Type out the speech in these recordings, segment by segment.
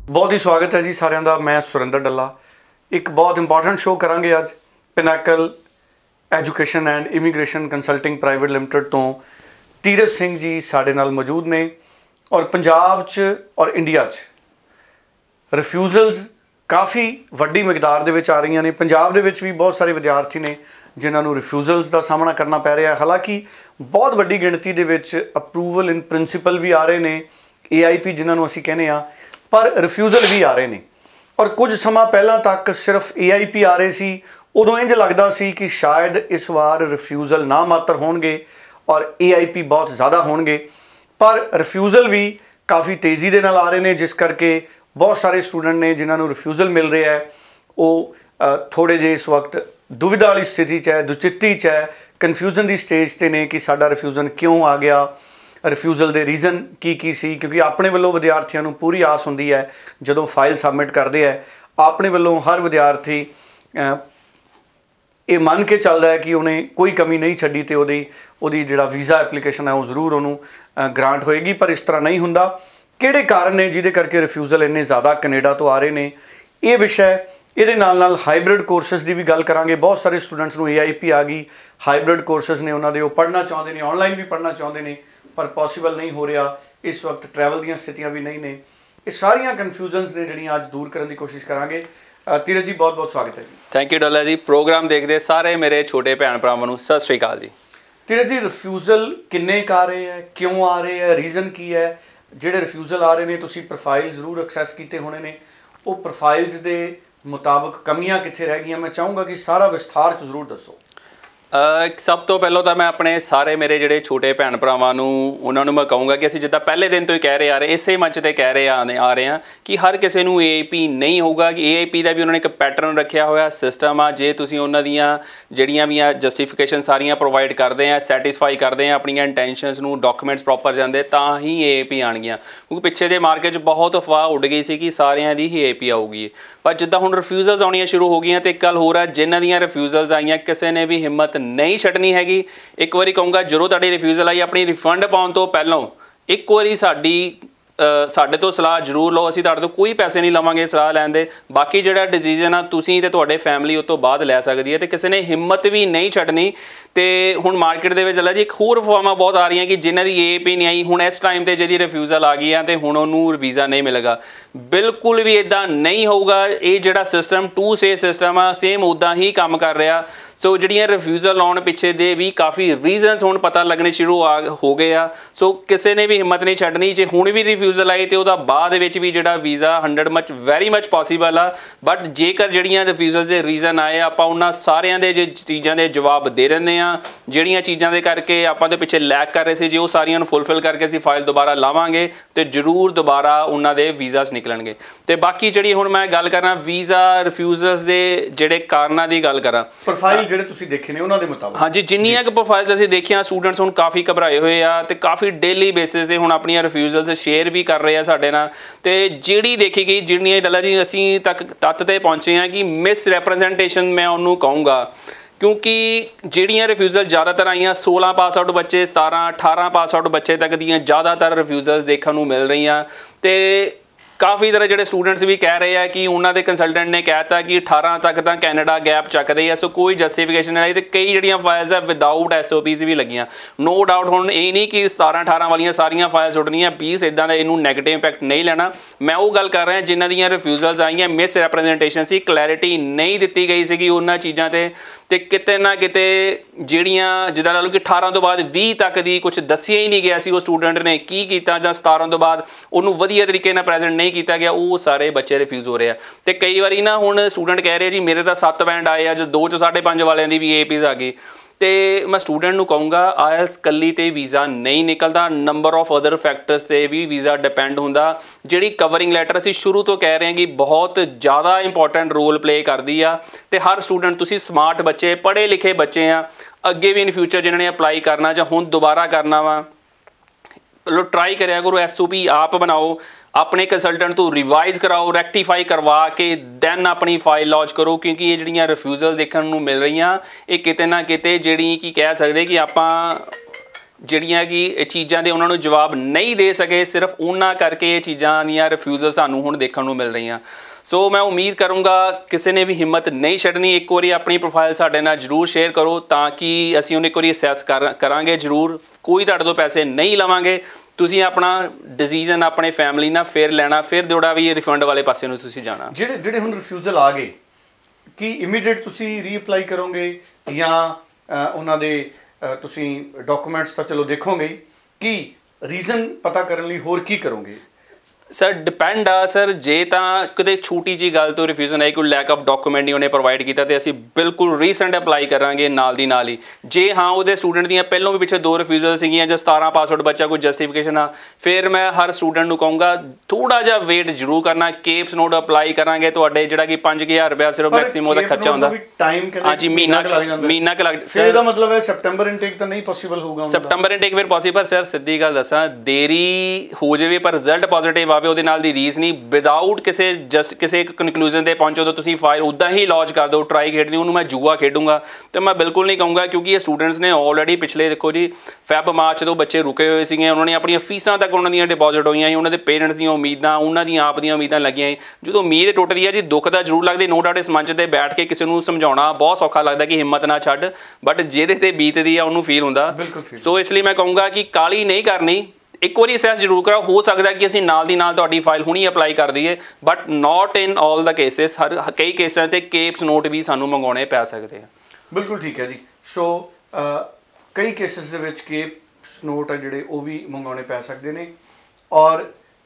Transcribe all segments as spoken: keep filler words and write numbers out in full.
बहुत ही स्वागत है जी सारिਆਂ ਦਾ। मैं सुरिंदर डल्ला एक बहुत इंपॉर्टेंट शो करांगे अज pinnacle education and immigration consulting private limited तो तीरथ सिंह जी साडे नाल मौजूद ने और पंजाब च और इंडिया च रिफ्यूजल्स काफ़ी वड्डी मिकदार दे विच आ रही ने। पंजाब दे विच भी बहुत सारे विद्यार्थी ने जिन्हां नूं रिफ्यूजल्स का सामना करना पै रहा है। हालांकि बहुत वड्डी गिणती दे विच अप्रूवल इन प्रिंसीपल भी आ रहे ने, ए आई पी जिन्हां नूं असीं कहने आ, पर रिफ्यूजल भी आ रहे हैं। और कुछ समा पहला तक सिर्फ ए आई पी आ रहे सी, उदों इंज लगता सी कि शायद इस बार रिफ्यूजल ना मात्र होणगे और ए आई पी बहुत ज़्यादा होणगे, पर रिफ्यूजल भी काफ़ी तेज़ी दे नाल आ रहे हैं, जिस करके बहुत सारे स्टूडेंट ने जिन्होंने रिफ्यूजल मिल रहा है वो थोड़े जे इस वक्त दुविधा वाली स्थिति च है, दुचित्ती च है, कन्फ्यूजन की स्टेज पर ने कि साडा रिफ्यूजल क्यों आ गया, रिफ्यूजल के रीजन की की सी। क्योंकि अपने वालों विद्यार्थियों को पूरी आस होंदी है जदों फाइल सबमिट करते हैं, अपने वालों हर विद्यार्थी ये मन के चलता है कि उन्हें कोई कमी नहीं छड्डी तो उहदी उहदी जिहड़ा वीज़ा एप्लीकेशन है वो जरूर उन्होंने ग्रांट होएगी, पर इस तरह नहीं हुंदा। किहड़े कारण ने जिहदे करके रिफ्यूजल इन्ने ज़्यादा कनेडा तो आ रहे हैं, ये विषय ये नाल नाल हाइब्रिड कोर्सिस की भी गल करांगे। बहुत सारे स्टूडेंट्स को ए आई पी आ गई, हाइब्रिड कोर्सिस ने उन्होंने वो पढ़ना चाहते हैं, ऑनलाइन भी पढ़ना चाहते हैं, पर पॉसीबल नहीं हो रहा। इस वक्त ट्रैवल दी स्थितियां भी नहीं ने। ये सारिया कन्फ्यूजनस ने जिहड़ियां अज दूर करने की कोशिश करांगे। तीरथ जी बहुत बहुत स्वागत है जी। Thank you Dalla ji. Programme देखते सारे मेरे छोटे भैन भरावां नूं सत श्री अकाल जी। तीरथ जी, रिफ्यूजल किन्ने क आ रहे हैं, क्यों आ रहे हैं, रीजन की है? जिहड़े रिफ्यूजल आ रहे हैं तुसीं प्रोफाइल जरूर एक्सैस किए होने ने, वो प्रोफाइल्स के मुताबिक कमियां कित्थे रह गई? मैं चाहूँगा कि सारा विस्तार च जरूर दसो। सब तो पहलों तो मैं अपने सारे मेरे जोड़े छोटे भैन भरावां नूं उन्होंने मैं कहूँगा कि असीं जिद्दां पहले दिन तो ही कह रहे आ रहे इसे मंच पर कह रहे आने आ रहे हैं कि हर किसी नूं ए आई पी नहीं होगा। कि ए आई पी का भी उन्होंने एक पैटर्न रखा हुआ सिस्टम आ, जे तुसीं उन्हां दियां जिहड़ियां भी जस्टिफिकेशन सारियां प्रोवाइड करते हैं, सैटिस्फाई करते हैं अपनियां इंटेंशनस नूं, डॉक्यूमेंट्स प्रॉपर जाते तां ही ए आई पी आणगियां। क्योंकि पिछे जे मार्केट बहुत अफवाह उड़ गई सी कि सारियां दी ही ए आई पी आऊगी, पर जिद्दां हुण रिफ्यूजल्स आउणियां शुरू हो गई तो एक गल होर है, जिन्हां दियां रिफ्यूजल्स आईयां किसी ने भी हिम्मत नहीं छड्डनी हैगी। एक बारी कहूँगा जरूर तुहाडी रिफ्यूजल आई अपनी रिफंड पाउण तो पहलों एक बारी साडी साडे तो सलाह जरूर लो। असीं तुहाडे तो कोई पैसे नहीं लवांगे सलाह लैण दे। बाकी जिहड़ा डिसीजन आ तुसीं ते तुहाडे फैमिली उस तो बाद लै सकदी है, ते किसी ने हिम्मत भी नहीं छड्डनी। तो हुण मार्केट दे विच चला जी एक होर अफवाहां बहुत आ रही कि जिन्हां दी ए पी नहीं आई, हुण इस टाइम ते जिहदी रिफ्यूजल आ गई है तो हुण उहनूं वीज़ा नहीं मिलेगा। बिल्कुल भी इदां नहीं होऊगा। ये जिहड़ा सिस्टम टू से सिस्टम आ सेम उदां ही काम कर रहा। सो जिहड़ियां रिफ्यूजल आउण पिछे दे भी काफ़ी रीजनस हुण पता लगने शुरू आ हो गए आ। सो किसी ने भी हिम्मत नहीं छड्डनी। जे हुण भी रिफ्यूजल आई तो उहदा बाद विच भी जिहड़ा visa hundred much very much possible आ। बट जेकर जिहड़ियां रिफ्यूजल के रीजन आए आपां उन्हां सारियां दे जे चीज़ां दे जवाब दे रहे हैं, जिहड़ियां चीज़ां दे करके आपां दे पिछे लैक कर रहे थे, जो सारियां फुलफिल करके असीं फाइल दोबारा लावांगे तो जरूर दोबारा उन्हां दे वीज़ास निकलणगे। तो बाकी जिहड़ी हुण मैं गल करा वीज़ा रिफ्यूजल्स दे जिहड़े कारणा की गल करा, प्रोफाइल जिहड़े तुसीं देखे ने उन्हां दे मुताबिक, हाँ जी जिन्नियां क प्रोफाइल्स असीं देखियां स्टूडेंट्स हुण काफ़ी घबराए हुए आ ते काफ़ी डेली बेसिस ते हुण अपनियां रिफ्यूजल्स शेयर भी कर रहे हैं साडे नाल। ते जिहड़ी देखी गई जिहड़ियां डल्ला जी असीं तक तत्त ते पहुंचे हैं कि मिस रैप्रजेंटेशन मैं उन्होंने कहूँगा। क्योंकि जिहड़ियां रिफ्यूजल ज़्यादातर आईयां सोलह पास आउट बच्चे, सतारह अठारह पास आउट बच्चे तक दियां ज़्यादातर रिफ्यूजल्स देखने को मिल रही हैं। तो काफ़ी तरह जो स्टूडेंट्स भी कह रहे हैं कि उन्होंने कंसलटेंट ने कहता कि अठारह तक तो कैनेडा गैप चकते हैं, सो कोई जस्टिफिकेशन नहीं। तो कई जड़ियाँ फाइल्स है विदाउट एस ओ पीज भी लगियां। नो डाउट हुण ये नहीं कि सतारह अठारह वाली सारिया फाइल्स उड़नियां बीस इदा का इनू नैगेटिव इंपैक्ट नहीं लेना। मैं वो गल कर रहा जिन्हों दी रिफ्यूजल्स आईयां मिस रैप्रजेंटेशन सी, क्लैरिटी नहीं दी गई सी उन्होंने चीज़ों से। तो किते ना किते जिहड़ियां जिद्दां ला लो कि अठारह तो बाद भी तक दी कुछ दसिया ही नहीं गया सी, वो स्टूडेंट ने की कीता जां सतारह तो बाद उन्होंने वधिया तरीके नाल प्रेजेंट नहीं किया गया, वो सारे बच्चे रिफ्यूज हो रहे हैं। तो कई बार ना हुण स्टूडेंट कह रहे जी मेरे तो सत्त बैंड आए आ, जो दो चो साढ़े पंज वालियां दी भी ए पीज आ गई। तो मैं स्टूडेंट नूं कहूँगा आयल्स कल्ली ते वीज़ा नहीं निकलता, नंबर ऑफ अदर फैक्टर्स से भी वीज़ा डिपेंड होंदा। जिहड़ी कवरिंग लैटर असीं शुरू तो कह रहे हैं कि बहुत ज़्यादा इंपॉर्टेंट रोल प्ले करती आ। तो हर स्टूडेंट तुसीं स्मार्ट बच्चे पढ़े लिखे बच्चे आ, अगे भी इन फ्यूचर जिन्होंने अप्लाई करना जां हुण दोबारा करना वा, लो ट्राई करिया करो, एस ओ पी आप बनाओ, अपने कंसलटेंट तो रिवाइज कराओ, रैक्टिफाई करवा के दैन अपनी फाइल लॉन्च करो। क्योंकि ये जिहड़ियां रिफ्यूजल देखने को मिल रही हैं ये किते ना किते जिहड़ी की कह सकते कि आपां ਜਿਹੜੀਆਂ ਕਿ ਇਹ ਚੀਜ਼ਾਂ ਦੇ ਉਹਨਾਂ ਨੂੰ ਜਵਾਬ ਨਹੀਂ ਦੇ ਸਕੇ, ਸਿਰਫ ਉਹਨਾਂ ਕਰਕੇ ਇਹ ਚੀਜ਼ਾਂ ਦੀਆਂ ਰਿਫਿਊਜ਼ਲ ਸਾਨੂੰ ਹੁਣ ਦੇਖਣ ਨੂੰ ਮਿਲ ਰਹੀਆਂ। ਸੋ ਮੈਂ ਉਮੀਦ ਕਰੂੰਗਾ ਕਿਸੇ ਨੇ ਵੀ ਹਿੰਮਤ ਨਹੀਂ ਛੱਡਣੀ, ਇੱਕ ਵਾਰੀ ਆਪਣੀ ਪ੍ਰੋਫਾਈਲ ਸਾਡੇ ਨਾਲ ਜ਼ਰੂਰ ਸ਼ੇਅਰ ਕਰੋ ਤਾਂ ਕਿ ਅਸੀਂ ਉਹਨੂੰ ਇੱਕ ਵਾਰੀ ਅਸੈਸ ਕਰ ਕਰਾਂਗੇ ਜ਼ਰੂਰ। ਕੋਈ ਤੁਹਾਡੇ ਤੋਂ ਪੈਸੇ ਨਹੀਂ ਲਵਾਂਗੇ, ਤੁਸੀਂ ਆਪਣਾ ਡਿਸੀਜਨ ਆਪਣੇ ਫੈਮਿਲੀ ਨਾਲ ਫਿਰ ਲੈਣਾ, ਫਿਰ ਜਿਹੜਾ ਵੀ ਰਿਫੰਡ ਵਾਲੇ ਪਾਸੇ ਨੂੰ ਤੁਸੀਂ ਜਾਣਾ। ਜਿਹੜੇ ਜਿਹੜੇ ਹੁਣ ਰਿਫਿਊਜ਼ਲ ਆ ਗਏ, ਕੀ ਇਮੀਡੀਏਟ ਤੁਸੀਂ ਰੀਅਪਲਾਈ ਕਰੋਗੇ ਜਾਂ ਉਹਨਾਂ ਦੇ ਤੁਸੀਂ ਡਾਕੂਮੈਂਟਸ ਤਾਂ ਚਲੋ ਦੇਖੋਗੇ, ਕੀ ਰੀਜ਼ਨ ਪਤਾ ਕਰਨ ਲਈ ਹੋਰ ਕੀ ਕਰੋਗੇ? ਸਰ ਡਿਪੈਂਡ ਆ ਸਰ, ਜੇ ਤਾਂ ਕਿਤੇ ਛੋਟੀ ਜਿਹੀ ਗੱਲ ਤੋਂ ਰਿਫਿਊਜ਼ਨ ਆਈ, ਕੋਈ ਲੈਕ ਆਫ ਡਾਕੂਮੈਂਟ ਨਹੀਂ ਉਹਨੇ ਪ੍ਰੋਵਾਈਡ ਕੀਤਾ, ਤੇ ਅਸੀਂ ਬਿਲਕੁਲ ਰੀਸੈਂਟ ਅਪਲਾਈ ਕਰਾਂਗੇ ਨਾਲ ਦੀ ਨਾਲ ਹੀ। ਜੇ ਹਾਂ ਉਹਦੇ ਸਟੂਡੈਂਟ ਦੀਆਂ ਪਹਿਲੋਂ ਵੀ ਪਿੱਛੇ ਦੋ ਰਿਫਿਊਜ਼ਲ ਸੀਗੀਆਂ ਜਾਂ ਸਤਾਰਾਂ ਪਾਸਵਰਡ ਬੱਚਾ ਕੋਈ ਜਸਟੀਫਿਕੇਸ਼ਨ ਆ, ਫਿਰ ਮੈਂ ਹਰ ਸਟੂਡੈਂਟ ਨੂੰ ਕਹੂੰਗਾ ਥੋੜ੍ਹਾ ਜਿਹਾ ਵੇਟ ਜ਼ਰੂਰ ਕਰਨਾ। ਕੇਪਸ ਨੋਟ ਅਪਲਾਈ ਕਰਾਂਗੇ ਤੁਹਾਡੇ ਜਿਹੜਾ ਕਿ ਪੰਜ ਕੁ ਹਜ਼ਾਰ ਰੁਪਇਆ ਸਿਰਫ ਮੈਕਸਿਮਮ ਉਹਦਾ ਖਰਚਾ ਹੁੰਦਾ। ਹਾਂਜੀ ਮਹੀਨਾ ਮਹੀਨਾ ਕੁ ਲੱਗ, ਫਿਰ ਇਹਦਾ ਮਤਲਬ ਹੈ ਸੈਪਟੈਂਬਰ ਇਨਟੇਕ ਤਾਂ ਨਹੀਂ ਪੋਸੀਬਲ ਹੋਊਗਾ। ਸੈਪਟੈਂਬਰ ਇਨਟੇਕ ਫਿਰ ਪੋਸੀਬਲ ਸਰ, ਸਿੱਧੀ ਗੱਲ ਦੱਸਾਂ ਦੇਰੀ ਹੋ ਜਾਵੇ ਪਰ ਰਿਜ਼ਲਟ ਪੋਜ਼ੀਟਿਵ ਆਵੇ, ਉਹਦੇ ਨਾਲ ਦੀ ਰੀਸ ਨਹੀਂ। ਵਿਦਾਊਟ ਕਿਸੇ ਜਸਟ ਕਿਸੇ ਇੱਕ ਕਨਕਲੂਜਨ 'ਤੇ ਪਹੁੰਚੋ ਤਾਂ ਤੁਸੀਂ ਫਾਈਲ ਉੱਦਾਂ ਹੀ ਲੌਂਚ ਕਰ ਦਿਓ, ਟਰਾਈ ਖੇਡਣੀ ਉਹਨੂੰ ਮੈਂ ਜੂਆ ਖੇਡੂੰਗਾ ਤੇ ਮੈਂ ਬਿਲਕੁਲ ਨਹੀਂ ਕਹੂੰਗਾ, ਕਿਉਂਕਿ ਇਹ ਸਟੂਡੈਂਟਸ ਨੇ ਆਲਰੇਡੀ ਪਿਛਲੇ ਦੇਖੋ ਜੀ ਫੈਬ ਮਾਰਚ ਤੋਂ ਬੱਚੇ ਰੁਕੇ ਹੋਏ ਸੀਗੇ, ਉਹਨਾਂ ਨੇ ਆਪਣੀਆਂ ਫੀਸਾਂ ਤੱਕ ਉਹਨਾਂ ਦੀਆਂ ਡਿਪੋਜ਼ਿਟ ਹੋਈਆਂ ਸੀ, ਉਹਨਾਂ ਦੇ ਪੇਰੈਂਟਸ ਦੀਆਂ ਉਮੀਦਾਂ, ਉਹਨਾਂ ਦੀਆਂ ਆਪ ਦੀਆਂ ਉਮੀਦਾਂ ਲੱਗੀਆਂ। ਜਦੋਂ ਉਮੀਦ ਟੁੱਟਦੀ ਹੈ ਜੀ ਦੁੱਖ ਤਾਂ ਜ਼ਰੂਰ ਲੱਗਦੇ, ਨੋ ਡਾਊਟ। ਇਸ ਮੰਚ 'ਤੇ ਬੈਠ ਕੇ ਕਿਸੇ ਨੂੰ ਸਮਝਾਉਣਾ ਬਹੁਤ ਸੌਖਾ ਲੱਗਦਾ ਕਿ ਹਿੰਮਤ ਨਾ ਛੱਡ, ਬਟ ਜਿਹਦੇ 'ਤੇ ਬੀਤਦੀ ਆ ਉਹਨੂੰ ਫੀਲ ਹੁੰਦਾ। ਸੋ ਇਸ ਲਈ ਮੈਂ ਕਹੂੰਗਾ ਕਿ ਕਾਹਲੀ ਨਹੀਂ ਕਰਨੀ, ਇੱਕ ਵਾਰੀ ਅਸੈਸ ਜ਼ਰੂਰ ਕਰਾਓ। ਹੋ ਸਕਦਾ ਕਿ ਅਸੀਂ ਨਾਲ ਦੀ ਨਾਲ ਤੁਹਾਡੀ ਫਾਈਲ ਹੁਣੀ ਅਪਲਾਈ ਕਰ ਦਈਏ, but not in all the cases. ਹਰ ਕਈ ਕੇਸਾਂ 'ਤੇ ਕੇਪਸ ਨੋਟ ਵੀ ਸਾਨੂੰ ਮੰਗਾਉਣੇ ਪੈ ਸਕਦੇ ਆ। ਬਿਲਕੁਲ ਠੀਕ ਹੈ ਜੀ। ਸੋ ਕਈ ਕੇਸਿਸ ਦੇ ਵਿੱਚ ਕੇਪਸ ਨੋਟ ਆ ਜਿਹੜੇ ਉਹ ਵੀ ਮੰਗਾਉਣੇ ਪੈ ਸਕਦੇ ਨੇ, ਔਰ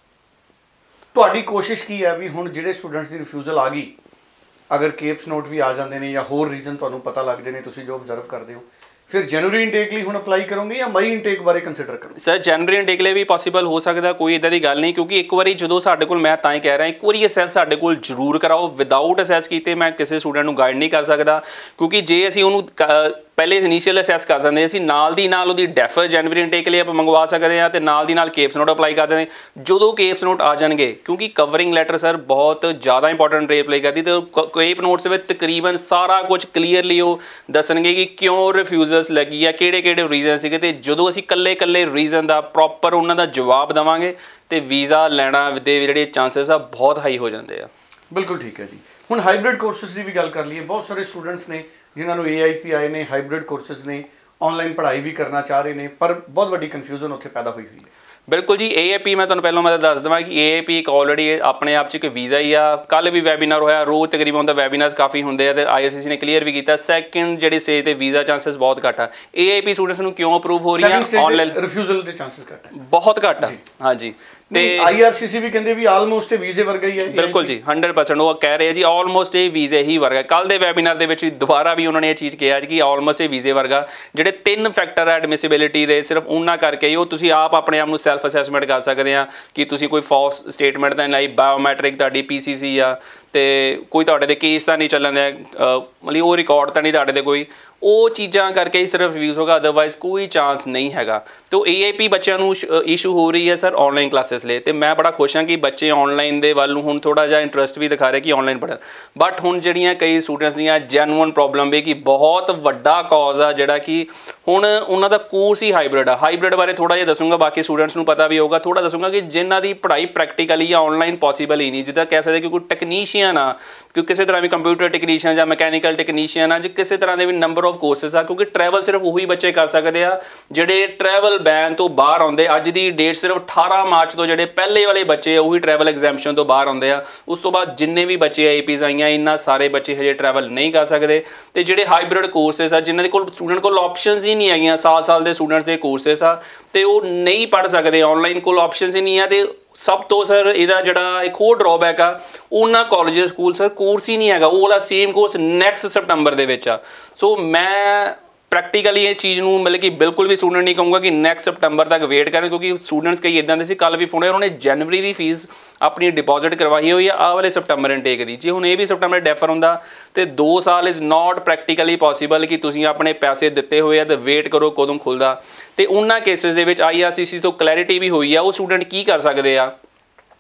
ਤੁਹਾਡੀ ਕੋਸ਼ਿਸ਼ ਕੀ ਹੈ ਵੀ ਹੁਣ ਜਿਹੜੇ ਸਟੂਡੈਂਟਸ ਦੀ ਰਿਫਿਊਜ਼ਲ ਆ ਗਈ, ਅਗਰ ਕੇਪਸ ਨੋਟ ਵੀ ਆ ਜਾਂਦੇ ਨੇ ਜਾਂ ਹੋਰ ਰੀਜ਼ਨ ਤੁਹਾਨੂੰ ਪਤਾ ਲੱਗਦੇ ਨੇ, ਤੁਸੀਂ ਜੋ ਓਬਜ਼ਰਵ ਕਰਦੇ ਹੋ, ਫਿਰ ਜਨਵਰੀ ਇਨਟੇਕ ਲਈ ਹੁਣ ਅਪਲਾਈ ਕਰੋਗੇ ਜਾਂ ਮਈ ਇਨਟੇਕ ਬਾਰੇ ਕੰਸੀਡਰ ਕਰੋਗੇ? ਸਰ ਜਨਵਰੀ ਇਨਟੇਕ ਲਈ ਵੀ ਪੋਸੀਬਲ ਹੋ ਸਕਦਾ, ਕੋਈ ਇੱਦਾਂ ਦੀ ਗੱਲ ਨਹੀਂ, ਕਿਉਂਕਿ ਇੱਕ ਵਾਰੀ ਜਦੋਂ ਸਾਡੇ ਕੋਲ, ਮੈਂ ਤਾਂ ਹੀ ਕਹਿ ਰਿਹਾ ਇੱਕ ਵਾਰੀ ਅਸੈਸ ਸਾਡੇ ਕੋਲ ਜ਼ਰੂਰ ਕਰਾਓ। ਵਿਦਾਊਟ ਅਸੈਸ ਕੀਤੇ ਮੈਂ ਕਿਸੇ ਸਟੂਡੈਂਟ ਨੂੰ ਗਾਈਡ ਨਹੀਂ ਕਰ ਸਕਦਾ, ਕਿਉਂਕਿ ਜੇ ਅਸੀਂ ਉਹਨੂੰ ਪਹਿਲੇ ਇਨੀਸ਼ੀਅਲ ਅਸੈਸ ਕਰ ਸਕਦੇ, ਅਸੀਂ ਨਾਲ ਦੀ ਨਾਲ ਉਹਦੀ ਡੈਫਰ ਜਨਵਰੀ ਇਨਟੇਕ ਲਈ ਆਪਾਂ ਮੰਗਵਾ ਸਕਦੇ ਹਾਂ ਤੇ ਨਾਲ ਦੀ ਨਾਲ ਕੇਪਸ ਨੋਟ ਅਪਲਾਈ ਕਰ ਦਿੰਦੇ। ਜਦੋਂ ਕੇਪਸ ਨੋਟ ਆ ਜਾਣਗੇ, ਕਿਉਂਕਿ ਕਵਰਿੰਗ ਲੈਟਰ ਸਰ ਬਹੁਤ ਜ਼ਿਆਦਾ ਇੰਪੋਰਟੈਂਟ ਰੋਲ ਪਲੇ ਕਰਦੀ, ਤੇ ਕੇਪ ਨੋਟਸ ਵਿੱਚ ਤਕਰੀਬਨ ਸਾਰਾ ਕੁਝ ਕਲੀਅਰਲੀ ਉਹ ਦੱਸਣਗੇ ਕਿ ਕਿਉਂ ਰਿਫਿਊਜ਼ਲਸ ਲੱਗੀ ਆ, ਕਿਹੜੇ ਕਿਹੜੇ ਰੀਜ਼ਨ ਸੀਗੇ, ਤੇ ਜਦੋਂ ਅਸੀਂ ਇਕੱਲੇ ਇਕੱਲੇ ਰੀਜ਼ਨ ਦਾ ਪ੍ਰੋਪਰ ਉਹਨਾਂ ਦਾ ਜਵਾਬ ਦੇਵਾਂਗੇ ਤੇ ਵੀਜ਼ਾ ਲੈਣਾ ਦੇ ਜਿਹੜੇ ਚਾਂਸਸ ਆ ਬਹੁਤ ਹਾਈ ਹੋ ਜਾਂਦੇ ਆ। ਬਿਲਕੁਲ ਠੀਕ ਹੈ ਜੀ। ਹੁਣ ਹਾਈਬ੍ਰਿਡ ਕੋਰਸਿਸ ਦੀ ਵੀ ਗੱਲ ਕਰ ਲਈਏ, ਬਹੁਤ ਸਾਰੇ ਸਟੂਡੈਂਟਸ ਨੇ ਜਿਨ੍ਹਾਂ ਨੂੰ ਏ ਆਈ ਪੀ ਆਏ ਨੇ, ਹਾਈਬ੍ਰਿਡ ਕੋਰਸਿਸ ਨੇ, ਆਨਲਾਈਨ ਪੜ੍ਹਾਈ ਵੀ ਕਰਨਾ ਚਾਹ ਰਹੇ ਨੇ, ਪਰ ਬਹੁਤ ਵੱਡੀ ਕਨਫਿਊਜ਼ਨ ਉੱਥੇ ਪੈਦਾ ਹੋਈ ਹੋਈ ਹੈ। ਬਿਲਕੁਲ ਜੀ, ਏ ਆਈ ਪੀ ਮੈਂ ਤੁਹਾਨੂੰ ਪਹਿਲਾਂ ਮੈਂ ਦੱਸ ਦੇਵਾਂ ਕਿ ਏ ਆਈ ਪੀ ਇੱਕ ਆਲਰੇਡੀ ਆਪਣੇ ਆਪ 'ਚ ਇੱਕ ਵੀਜ਼ਾ ਹੀ ਆ। ਕੱਲ੍ਹ ਵੀ ਵੈਬੀਨਾਰ ਹੋਇਆ, ਰੋਜ਼ ਤਕਰੀਬਨ ਉਹਦਾ ਵੈਬੀਨਾਰਸ ਕਾਫੀ ਹੁੰਦੇ ਆ ਤੇ ਆਈ ਐਸ ਸੀ ਨੇ ਕਲੀਅਰ ਵੀ ਕੀਤਾ ਸੈਕਿੰਡ ਜਿਹੜੇ ਸਟੇਜ 'ਤੇ ਵੀਜ਼ਾ ਚਾਂਸਸ ਬਹੁਤ ਘੱਟ ਆ। ਏ ਆਈ ਪੀ ਸਟੂਡੈਂਟਸ ਨੂੰ ਕਿਉਂ ਅਪਰੂਵ ਹੋ ਰਹੀਆਂ? ਆਨਲਾਈਨ ਰਿਫਿਊਜ਼ਲ ਦੇ ਚਾਂਸਸ ਘੱਟ ਆ, ਬਹੁਤ ਘੱਟ ਆ। ਹਾਂਜੀ, ਤੇ ਆਈ ਆਰ ਸੀ ਸੀ ਵੀ ਕਹਿੰਦੇ ਵੀ ਆਲਮੋਸਟ ਇਹ ਵੀਜ਼ੇ ਵਰਗਾ ਹੀ ਹੈ। ਬਿਲਕੁਲ ਜੀ, ਹੰਡਰਡ ਪਰਸੈਂਟ ਉਹ ਕਹਿ ਰਹੇ ਜੀ ਆਲਮੋਸਟ ਇਹ ਵੀਜ਼ੇ ਹੀ ਵਰਗਾ। ਕੱਲ੍ਹ ਦੇ ਵੈਬੀਨਾਰ ਦੇ ਵਿੱਚ ਦੁਬਾਰਾ ਵੀ ਉਹਨਾਂ ਨੇ ਇਹ ਚੀਜ਼ ਕਿਹਾ ਕਿ ਆਲਮੋਸਟ ਇਹ ਵੀਜ਼ੇ ਵਰਗਾ। ਜਿਹੜੇ ਤਿੰਨ ਫੈਕਟਰ ਆ ਐਡਮਿਸਿਬਿਲਿਟੀ ਦੇ, ਸਿਰਫ ਉਹਨਾਂ ਕਰਕੇ ਹੀ ਉਹ ਤੁਸੀਂ ਆਪ ਆਪਣੇ ਆਪ ਨੂੰ ਸੈਲਫ ਅਸੈਸਮੈਂਟ ਕਰ ਸਕਦੇ ਆ ਕਿ ਤੁਸੀਂ ਕੋਈ ਫਾਲਸ ਸਟੇਟਮੈਂਟ ਤਾਂ ਨਹੀਂ, ਬਾਇਓਮੈਟ੍ਰਿਕ ਤੁਹਾਡੀ ਪੀ ਸੀ ਸੀ ਆ, ਤੇ ਕੋਈ ਤੁਹਾਡੇ ਦੇ ਕੇਸ ਤਾਂ ਨਹੀਂ ਚੱਲਣ ਦੇ, ਮਤਲਬ ਉਹ ਰਿਕਾਰਡ ਤਾਂ ਨਹੀਂ ਤੁਹਾਡੇ ਦੇ ਕੋਈ, ਉਹ ਚੀਜ਼ਾਂ ਕਰਕੇ ਹੀ ਸਿਰਫ ਰਿਵਿਊਜ਼ ਹੋਗਾ, ਅਦਰਵਾਈਜ਼ ਕੋਈ ਚਾਂਸ ਨਹੀਂ ਹੈਗਾ। ਤੇ ਏ ਆਈ ਪੀ ਬੱਚਿਆਂ ਨੂੰ ਇਸ਼ੂ ਹੋ ਰਹੀ ਹੈ ਸਰ ਆਨਲਾਈਨ ਕਲਾਸਿਸ ਲਈ, ਤੇ ਮੈਂ ਬੜਾ ਖੁਸ਼ ਹਾਂ ਕਿ ਬੱਚੇ ਆਨਲਾਈਨ ਦੇ ਵੱਲ ਨੂੰ ਹੁਣ ਥੋੜ੍ਹਾ ਜਿਹਾ ਇੰਟਰਸਟ ਵੀ ਦਿਖਾ ਰਹੇ ਕਿ ਆਨਲਾਈਨ ਪੜ੍ਹਨ। ਬਟ ਹੁਣ ਜਿਹੜੀਆਂ ਕਈ ਸਟੂਡੈਂਟਸ ਦੀਆਂ ਜੈਨੂਅਨ ਪ੍ਰੋਬਲਮ ਵੀ ਕਿ ਬਹੁਤ ਵੱਡਾ ਕਾਜ਼ ਆ ਜਿਹੜਾ ਕਿ ਹੁਣ ਉਹਨਾਂ ਦਾ ਕੋਰਸ ਹੀ ਹਾਈਬ੍ਰਿਡ ਆ। ਹਾਈਬ੍ਰਿਡ ਬਾਰੇ ਥੋੜ੍ਹਾ ਜਿਹਾ ਦੱਸੂੰਗਾ, ਬਾਕੀ ਸਟੂਡੈਂਟਸ ਨੂੰ ਪਤਾ ਵੀ ਹੋਊਗਾ। ਥੋੜ੍ਹਾ ਦੱਸੂੰਗਾ ਕਿ ਜਿਨ੍ਹਾਂ ਦੀ ਪੜ੍ਹਾਈ ਪ੍ਰੈਕਟੀਕਲੀ ਜਾਂ ਆਨਲਾਈਨ ਪੋਸੀਬਲ ਹੀ ਨਹੀਂ, ਜਿੱਦਾਂ ਕਹਿ ਸਕਦੇ ਕਿ ਕੋਈ ਟੈਕਨੀਸ਼ੀਅਨ ਆ, ਕਿ ਕਿਸੇ ਤਰ੍ਹਾਂ ਵੀ ਕੰਪਿਊਟਰ ਟੈਕਨੀਸ਼ੀਅਨ ਜਾਂ ਮਕੈਨੀਕਲ ਟੈਕਨੀਸ਼ੀਅਨ ਆ, ਜਾਂ ਕਿਸੇ ਤਰ੍ਹਾਂ ਦੇ ਵੀ ਨੰਬਰ ਆਫ ਕੋਰਸਿਸ ਆ, ਕਿਉਂਕਿ ਟਰੈਵਲ ਸਿਰਫ ਉਹੀ ਬੱਚੇ ਕਰ ਸਕਦੇ ਆ ਜਿਹੜੇ ਟਰੈਵਲ ਬੈਨ ਤੋਂ ਬਾਹਰ ਆਉਂਦੇ। ਅੱਜ ਦੀ ਡੇਟ ਸਿਰਫ ਅਠਾਰਾਂ ਮਾਰਚ ਤੋਂ ਜਿਹੜੇ ਪਹਿਲੇ ਵਾਲੇ ਬੱਚੇ ਉਹੀ ਟਰੈਵਲ ਐਗਜ਼ੈਂਪਸ਼ਨ ਤੋਂ ਬਾਹਰ ਆਉਂਦੇ ਆ। ਉਸ ਤੋਂ ਬਾਅਦ ਜਿੰਨੇ ਵੀ ਬੱਚੇ ਆਈ ਪੀਜ਼ ਆਈਆਂ, ਇੰਨਾ ਸਾਰੇ ਬੱਚੇ ਹਜੇ ਟਰੈਵਲ ਨਹੀਂ ਕਰ ਸਕਦੇ। ਤੇ ਜਿਹੜੇ ਹਾਈਬ੍ਰਿਡ ਕੋਰਸਿਸ ਆ, ਜਿਨ੍ਹਾਂ ਦੇ ਕੋਲ ਸਟੂਡੈਂਟ ਕੋਲ ਆਪਸ਼ਨਸ ਹੀ ਨਹੀਂ ਹੈਗੀਆਂ, ਸਾਲ ਸਾਲ ਦੇ ਸਟੂਡੈਂਟਸ ਦੇ ਕੋਰਸਿਸ ਆ, ਤੇ ਉਹ ਨਹੀਂ ਪੜ੍ਹ ਸਕਦੇ, ਆਨਲਾਈਨ ਕੋਲ ਆਪਸ਼ਨਸ ਹੀ ਨਹੀਂ ਆ। ਤੇ ਸਭ ਤੋਂ ਸਰ ਇਹਦਾ ਜਿਹੜਾ ਇੱਕ ਹੋਰ ਡਰੋਬੈਕ ਆ, ਉਹਨਾਂ ਕਾਲਜ ਸਕੂਲ ਸਰ ਕੋਰਸ ਹੀ ਨਹੀਂ ਹੈਗਾ, ਉਹ ਵਾਲਾ ਸੇਮ ਕੋਰਸ ਨੈਕਸਟ ਸਪਟੰਬਰ ਦੇ ਵਿੱਚ ਆ। ਸੋ ਮੈਂ ਪ੍ਰੈਕਟੀਕਲੀ ਇਹ ਚੀਜ਼ ਨੂੰ ਮਤਲਬ ਕਿ ਬਿਲਕੁਲ ਵੀ ਸਟੂਡੈਂਟ ਨਹੀਂ ਕਹੂੰਗਾ ਕਿ ਨੈਕਸਟ ਸਪਟੰਬਰ ਤੱਕ ਵੇਟ ਕਰਨ, ਕਿਉਂਕਿ ਸਟੂਡੈਂਟਸ ਕਈ ਇੱਦਾਂ ਦੇ ਸੀ, ਕੱਲ੍ਹ ਵੀ ਫੋਨ ਉਹਨਾਂ ਨੇ ਜਨਵਰੀ ਦੀ ਫੀਸ ਆਪਣੀ ਡਿਪੋਜ਼ਿਟ ਕਰਵਾਈ ਹੋਈ ਆ ਆਹ ਵਾਲੇ ਸਪਟੰਬਰ ਇਨਟੇਕ ਦੀ। ਜੇ ਹੁਣ ਇਹ ਵੀ ਸਪਟੰਬਰ ਡੈਫਰ ਹੁੰਦਾ ਤੇ ਦੋ ਸਾਲ ਇਜ਼ ਨਾਟ ਪ੍ਰੈਕਟੀਕਲੀ ਪੋਸੀਬਲ ਕਿ ਤੁਸੀਂ ਆਪਣੇ ਪੈਸੇ ਦਿੱਤੇ ਹੋਏ ਆ ਤੇ ਵੇਟ ਕਰੋ ਕਦੋਂ ਖੁੱਲ੍ਹਦਾ। ਤੇ ਉਹਨਾਂ ਕੇਸਿਸ ਦੇ ਵਿੱਚ ਆਈ ਆਰ ਸੀ ਸੀ ਤੋਂ ਕਲੈਰਿਟੀ ਵੀ ਹੋਈ ਆ, ਉਹ ਸਟੂਡੈਂਟ ਕੀ ਕਰ ਸਕਦੇ ਆ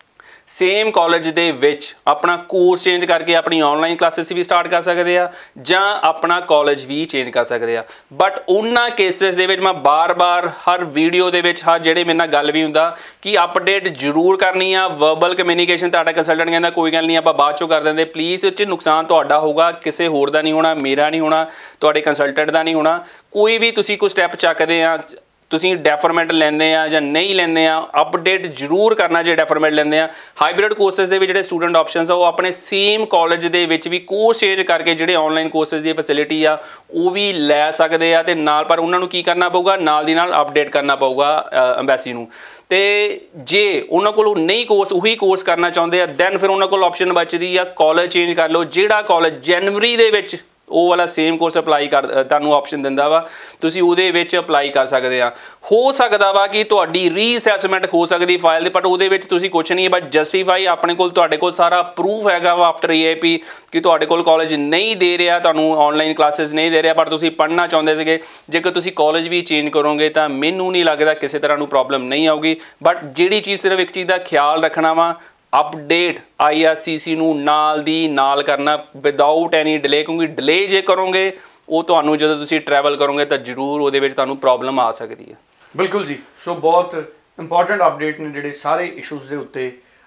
ਸੇਮ ਕਾਲਜ ਦੇ ਵਿੱਚ ਆਪਣਾ ਕੋਰਸ ਚੇਂਜ ਕਰਕੇ ਆਪਣੀ ਆਨਲਾਈਨ ਕਲਾਸਿਸ ਵੀ ਸਟਾਰਟ ਕਰ ਸਕਦੇ ਆ ਜਾਂ ਆਪਣਾ ਕਾਲਜ ਵੀ ਚੇਂਜ ਕਰ ਸਕਦੇ ਆ। ਬਟ ਉਹਨਾਂ ਕੇਸਿਸ ਦੇ ਵਿੱਚ ਮੈਂ ਬਾਰ-ਬਾਰ ਹਰ ਵੀਡੀਓ ਦੇ ਵਿੱਚ ਹਰ ਜਿਹੜੇ ਮੇਰੇ ਨਾਲ ਗੱਲ ਵੀ ਹੁੰਦਾ ਕਿ ਅਪਡੇਟ ਜ਼ਰੂਰ ਕਰਨੀ ਆ। ਵਰਬਲ ਕਮਿਊਨੀਕੇਸ਼ਨ ਤੁਹਾਡਾ ਕੰਸਲਟੈਂਟ ਕਹਿੰਦਾ ਕੋਈ ਗੱਲ ਨਹੀਂ ਆਪਾਂ ਬਾਅਦ ਚੋਂ ਕਰ ਦਿੰਦੇ, ਪਲੀਜ਼ ਇਹ 'ਚ ਨੁਕਸਾਨ ਤੁਹਾਡਾ ਹੋਊਗਾ, ਕਿਸੇ ਹੋਰ ਦਾ ਨਹੀਂ ਹੋਣਾ, ਮੇਰਾ ਨਹੀਂ ਹੋਣਾ, ਤੁਹਾਡੇ ਕੰਸਲਟੈਂਟ ਦਾ ਨਹੀਂ ਹੋਣਾ। ਕੋਈ ਵੀ ਤੁਸੀਂ ਕੋਈ ਸਟੈਪ ਚੱਕਦੇ ਆ, ਤੁਸੀਂ ਡੈਫਰਮੈਂਟ ਲੈਂਦੇ ਆ ਜਾਂ ਨਹੀਂ ਲੈਂਦੇ ਆ, ਅਪਡੇਟ ਜ਼ਰੂਰ ਕਰਨਾ ਜੇ ਡੈਫਰਮੈਂਟ ਲੈਂਦੇ ਆ। ਹਾਈਬ੍ਰਿਡ ਕੋਰਸਿਸ ਦੇ ਵਿੱਚ ਜਿਹੜੇ ਸਟੂਡੈਂਟ ਆਪਸ਼ਨਸ ਆ ਉਹ ਆਪਣੇ ਸੇਮ ਕਾਲਜ ਦੇ ਵਿੱਚ ਵੀ ਕੋਰਸ ਚੇਂਜ ਕਰਕੇ ਜਿਹੜੇ ਆਨਲਾਈਨ ਕੋਰਸਿਸ ਦੀ ਫੈਸਿਲਿਟੀ ਆ ਉਹ ਵੀ ਲੈ ਸਕਦੇ ਆ ਤੇ ਨਾਲ, ਪਰ ਉਹਨਾਂ ਨੂੰ ਕੀ ਕਰਨਾ ਪਊਗਾ, ਨਾਲ ਦੀ ਨਾਲ ਅਪਡੇਟ ਕਰਨਾ ਪਊਗਾ ਐਮਬੈਸੀ ਨੂੰ। ਤੇ ਜੇ ਉਹਨਾਂ ਕੋਲ ਨਹੀਂ ਕੋਰਸ ਉਹੀ ਕੋਰਸ ਕਰਨਾ ਚਾਹੁੰਦੇ ਆ ਦੈਨ ਫਿਰ ਉਹਨਾਂ ਕੋਲ ਆਪਸ਼ਨ ਬਚਦੀ ਆ ਕਾਲਜ ਚੇਂਜ ਕਰ ਲਓ। ਜਿਹੜਾ ਕਾਲਜ ਜਨਵਰੀ ਦੇ ਵਿੱਚ ਉਹ ਵਾਲਾ ਸੇਮ ਕੋਰਸ ਅਪਲਾਈ ਕਰ ਤੁਹਾਨੂੰ ਆਪਸ਼ਨ ਦਿੰਦਾ ਵਾ, ਤੁਸੀਂ ਉਹਦੇ ਵਿੱਚ ਅਪਲਾਈ ਕਰ ਸਕਦੇ ਆ। ਹੋ ਸਕਦਾ ਵਾ ਕਿ ਤੁਹਾਡੀ ਰੀਅਸੈਸਮੈਂਟ ਹੋ ਸਕਦੀ ਫਾਈਲ ਦੇ, ਬਟ ਉਹਦੇ ਵਿੱਚ ਤੁਸੀਂ ਕੁਛ ਨਹੀਂ, ਬਟ ਜਸਟੀਫਾਈ ਆਪਣੇ ਕੋਲ ਤੁਹਾਡੇ ਕੋਲ ਸਾਰਾ ਪ੍ਰੂਫ ਹੈਗਾ ਵਾ ਆਫਟਰ ਏ ਆਈ ਪੀ ਕਿ ਤੁਹਾਡੇ ਕੋਲ ਕਾਲਜ ਨਹੀਂ ਦੇ ਰਿਹਾ, ਤੁਹਾਨੂੰ ਆਨਲਾਈਨ ਕਲਾਸਿਸ ਨਹੀਂ ਦੇ ਰਿਹਾ, ਪਰ ਤੁਸੀਂ ਪੜ੍ਹਨਾ ਚਾਹੁੰਦੇ ਸੀਗੇ। ਜੇਕਰ ਤੁਸੀਂ ਕਾਲਜ ਵੀ ਚੇਂਜ ਕਰੋਗੇ ਤਾਂ ਮੈਨੂੰ ਨਹੀਂ ਲੱਗਦਾ ਕਿਸੇ ਤਰ੍ਹਾਂ ਨੂੰ ਪ੍ਰੋਬਲਮ ਨਹੀਂ ਆਊਗੀ। ਬਟ ਜਿਹੜੀ ਚੀਜ਼ ਸਿਰਫ ਇੱਕ ਚੀਜ਼ ਦਾ ਖਿਆਲ ਰੱਖਣਾ ਵਾ, ਅਪਡੇਟ ਆਈ ਆਰ ਸੀ ਸੀ ਨੂੰ ਨਾਲ ਦੀ ਨਾਲ ਕਰਨਾ ਵਿਦਆਊਟ ਐਨੀ ਡਿਲੇ, ਕਿਉਂਕਿ ਡਿਲੇ ਜੇ ਕਰੋਗੇ ਉਹ ਤੁਹਾਨੂੰ ਜਦੋਂ ਤੁਸੀਂ ਟਰੈਵਲ ਕਰੋਗੇ ਤਾਂ ਜ਼ਰੂਰ ਉਹਦੇ ਵਿੱਚ ਤੁਹਾਨੂੰ ਪ੍ਰੋਬਲਮ ਆ ਸਕਦੀ ਹੈ। ਬਿਲਕੁਲ ਜੀ। ਸੋ ਬਹੁਤ ਇੰਪੋਰਟੈਂਟ ਅਪਡੇਟ ਨੇ ਜਿਹੜੇ ਸਾਰੇ ਇਸ਼ੂਜ਼ ਦੇ ਉੱਤੇ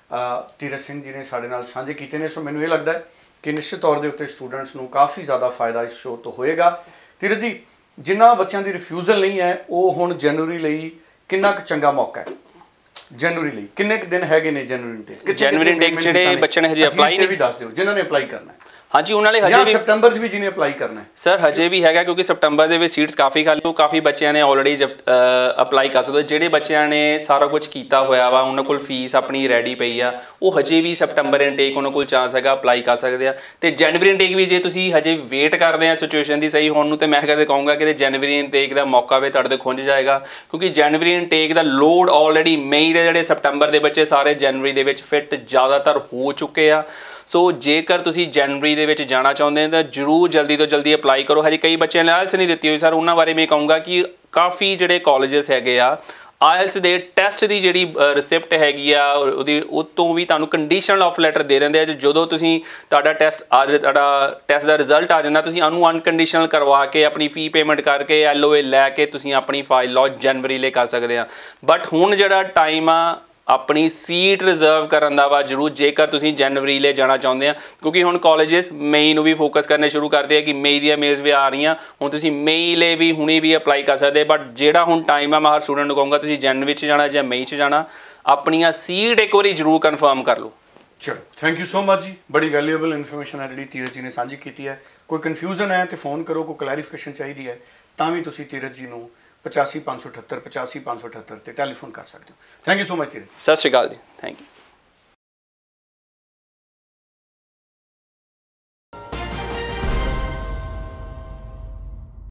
ਧੀਰਜ ਸਿੰਘ ਜੀ ਨੇ ਸਾਡੇ ਨਾਲ ਸਾਂਝੇ ਕੀਤੇ ਨੇ। ਸੋ ਮੈਨੂੰ ਇਹ ਲੱਗਦਾ ਹੈ ਕਿ ਨਿਸ਼ਚਿਤ ਤੌਰ ਦੇ ਉੱਤੇ ਸਟੂਡੈਂਟਸ ਨੂੰ ਕਾਫੀ ਜ਼ਿਆਦਾ ਫਾਇਦਾ ਇਸ ਸ਼ੋਅ ਤੋਂ ਹੋਏਗਾ। ਧੀਰਜ ਜੀ, ਜਿਨ੍ਹਾਂ ਬੱਚਿਆਂ ਦੀ ਰਿਫਿਊਜ਼ਲ ਨਹੀਂ ਹੈ ਉਹ ਹੁਣ ਜਨਵਰੀ ਲਈ ਕਿੰਨਾ ਕੁ ਚੰਗਾ ਮੌਕਾ ਹੈ? ਜਨਵਰੀ ਲਈ ਕਿੰਨੇ ਕੁ ਦਿਨ ਹੈਗੇ ਨੇ ਜਨਵਰੀ ਤੇ? ਜਨਵਰੀ ਇਨਟੇਕ ਜਿਹੜੇ ਬੱਚੇ ਨੇ ਹਜੇ ਅਪਲਾਈ ਨਹੀਂ, ਵੀ ਦੱਸ ਦਿਓ ਜਿਨ੍ਹਾਂ ਨੇ ਅਪਲਾਈ ਕਰਨਾ ਹੈ। ਹਾਂਜੀ, ਉਹਨਾਂ ਲਈ ਹਜੇ ਵੀ ਸਪਟੰਬਰ 'ਚ ਵੀ ਜਿਹਨੇ ਅਪਲਾਈ ਕਰਨਾ ਹੈ ਸਰ ਹਜੇ ਵੀ ਹੈਗਾ, ਕਿਉਂਕਿ ਸਪਟੰਬਰ ਦੇ ਵਿੱਚ ਸੀਟਸ ਕਾਫੀ ਖਾਲੀ, ਉਹ ਕਾਫੀ ਬੱਚਿਆਂ ਨੇ ਆਲਰੇਡੀ ਅਪਲਾਈ ਕਰ ਸਕਦੇ। ਜਿਹੜੇ ਬੱਚਿਆਂ ਨੇ ਸਾਰਾ ਕੁਝ ਕੀਤਾ ਹੋਇਆ ਵਾ, ਉਹਨਾਂ ਕੋਲ ਫੀਸ ਆਪਣੀ ਰੈਡੀ ਪਈ ਆ, ਉਹ ਹਜੇ ਵੀ ਸਪਟੰਬਰ ਇਨਟੇਕ ਉਹਨਾਂ ਕੋਲ ਚਾਂਸ ਹੈਗਾ ਅਪਲਾਈ ਕਰ ਸਕਦੇ ਆ। ਤੇ ਜਨਵਰੀ ਇਨਟੇਕ ਵੀ ਜੇ ਤੁਸੀਂ ਹਜੇ ਵੇਟ ਕਰਦੇ ਆ ਸਿਚੁਏਸ਼ਨ ਦੀ ਸਹੀ ਹੋਣ ਨੂੰ, ਤੇ ਮੈਂ ਕਦੇ ਕਹੂੰਗਾ ਕਿ ਜਨਵਰੀ ਇਨਟੇਕ ਦਾ ਮੌਕਾ ਵੀ ਤੁਹਾਡੇ ਤੇ ਖੁੰਝ ਜਾਏਗਾ, ਕਿਉਂਕਿ ਜਨਵਰੀ ਇਨਟੇਕ ਦਾ ਲੋਡ ਆਲਰੇਡੀ ਮਈ ਦੇ ਜਿਹੜੇ ਸਪਟੰਬਰ ਦੇ ਬੱਚੇ ਸਾਰੇ ਜਨਵਰੀ ਦੇ ਵਿੱਚ ਫਿੱਟ ਜ਼ਿਆਦਾਤਰ ਹੋ ਚੁੱਕੇ ਆ। ਸੋ ਜੇਕਰ ਤੁਸੀਂ ਜਨਵਰੀ ਦੇ ਵਿੱਚ ਜਾਣਾ ਚਾਹੁੰਦੇ ਹੋ ਤਾਂ ਜ਼ਰੂਰ ਜਲਦੀ ਤੋਂ ਜਲਦੀ ਅਪਲਾਈ ਕਰੋ। ਹਜੇ ਕਈ ਬੱਚਿਆਂ ਨੇ ਆਇਲਸ ਨਹੀਂ ਦਿੱਤੀ ਹੋਈ ਸਰ, ਉਹਨਾਂ ਬਾਰੇ ਮੈਂ ਕਹੂੰਗਾ ਕਿ ਕਾਫੀ ਜਿਹੜੇ ਕਾਲਜਸ ਹੈਗੇ ਆ ਆਇਲਸ ਦੇ ਟੈਸਟ ਦੀ ਜਿਹੜੀ ਰਿਸਿਪਟ ਹੈਗੀ ਆ ਉਹਦੀ ਉਹ ਤੋਂ ਵੀ ਤੁਹਾਨੂੰ ਕੰਡੀਸ਼ਨਲ ਆਫ ਲੈਟਰ ਦੇ ਦਿੰਦੇ ਆ। ਜਦੋਂ ਤੁਸੀਂ ਤੁਹਾਡਾ ਟੈਸਟ ਆ ਤੁਹਾਡਾ ਟੈਸਟ ਦਾ ਰਿਜ਼ਲਟ ਆ ਜਾਂਦਾ, ਤੁਸੀਂ ਉਹਨੂੰ ਅਨਕੰਡੀਸ਼ਨਲ ਕਰਵਾ ਕੇ ਆਪਣੀ ਫੀ ਪੇਮੈਂਟ ਕਰਕੇ ਐਲ ਓ ਏ ਲੈ ਕੇ ਤੁਸੀਂ ਆਪਣੀ ਫਾਈਲ ਲੌਂਚ ਜਨਵਰੀ ਲਈ ਕਰ ਸਕਦੇ ਆ। ਬਟ ਹੁਣ ਜਿਹੜਾ ਟਾਈਮ ਆ ਆਪਣੀ ਸੀਟ ਰਿਜ਼ਰਵ ਕਰਨ ਦਾ ਵਾ ਜ਼ਰੂਰ, ਜੇਕਰ ਤੁਸੀਂ ਜਨਵਰੀ ਲਈ ਜਾਣਾ ਚਾਹੁੰਦੇ ਆ, ਕਿਉਂਕਿ ਹੁਣ ਕਾਲਜਸ ਮਈ ਨੂੰ ਵੀ ਫੋਕਸ ਕਰਨੇ ਸ਼ੁਰੂ ਕਰਦੇ ਆ ਕਿ ਮਈ ਦੀਆਂ ਮੇਜ਼ ਵੀ ਆ ਰਹੀਆਂ, ਹੁਣ ਤੁਸੀਂ ਮਈ ਲਈ ਵੀ ਹੁਣੇ ਵੀ ਅਪਲਾਈ ਕਰ ਸਕਦੇ। ਬਟ ਜਿਹੜਾ ਹੁਣ ਟਾਈਮ ਆ ਮੈਂ ਹਰ ਸਟੂਡੈਂਟ ਨੂੰ ਕਹੂੰਗਾ ਤੁਸੀਂ ਜਨਵਰੀ 'ਚ ਜਾਣਾ ਜਾਂ ਮਈ 'ਚ ਜਾਣਾ, ਆਪਣੀਆਂ ਸੀਟ ਇੱਕ ਵਾਰੀ ਜ਼ਰੂਰ ਕਨਫਰਮ ਕਰ ਲਓ। ਚਲੋ, ਥੈਂਕ ਯੂ ਸੋ ਮਚ ਜੀ। ਬੜੀ ਵੈਲਿਊਏਬਲ ਇਨਫੋਰਮੇਸ਼ਨ ਹੈ ਜਿਹੜੀ ਧੀਰਜ ਜੀ ਨੇ ਸਾਂਝੀ ਕੀਤੀ ਹੈ। ਕੋਈ ਕਨਫਿਊਜ਼ਨ ਹੈ ਤੇ ਫੋਨ ਕਰੋ, ਕੋਈ ਕਲੈਰੀਫਿਕੇਸ਼ਨ ਚਾਹੀਦੀ ਹੈ ਤਾਂ ਵੀ ਤੁਸੀਂ ਧੀਰਜ ਜੀ ਨੂੰ ਪਚਾਸੀ ਪੰਜ ਸੌ ਅਠੱਤਰ ਪਚਾਸੀ ਪੰਜ ਸੌ ਅਠੱਤਰ ਤੇ ਟੈਲੀਫੋਨ ਕਰ ਸਕਦੇ ਹੋ। Thank you so much Dheeraj. ਸਤਿ ਸ਼੍ਰੀ ਅਕਾਲ ਜੀ, ਥੈਂਕ ਯੂ।